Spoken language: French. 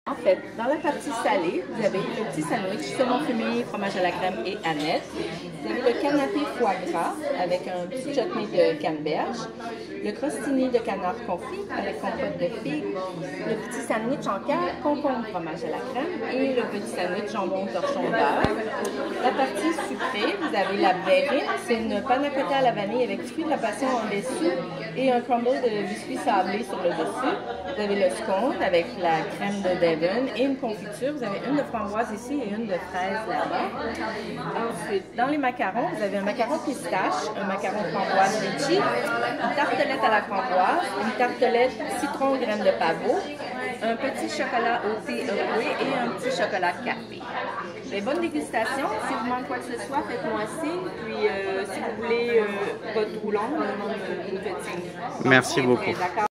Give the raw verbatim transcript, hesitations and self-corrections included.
En fait, dans la partie salée, vous avez le petit sandwich saumon fumé, fromage à la crème et aneth. Vous avez le canapé foie gras avec un petit chutney de canneberge, le crostini de canard confit avec compote de figues, le petit sandwich en cœur, concombre, fromage à la crème et le petit sandwich jambon torchon beurre. La partie sucrée, vous avez la berrine, c'est une panna cotta à la vanille avec du fruit de la passion en dessous et un crumble de biscuits sablés sur le dessus. Vous avez le scone avec la crème de Devon et une confiture. Vous avez une de framboise ici et une de fraise là-bas. Ensuite, dans les macarons, vous avez un macaron pistache, un macaron framboise litchi, une tartelette à la framboise, une tartelette citron graine de pavot, un petit chocolat au thé Earl et un petit chocolat café. Les bonnes dégustations. Si vous manquez quoi que ce soit, faites-moi signe. Puis, euh, si vous voulez euh, votre roulon, vous me faites signe. Merci beaucoup.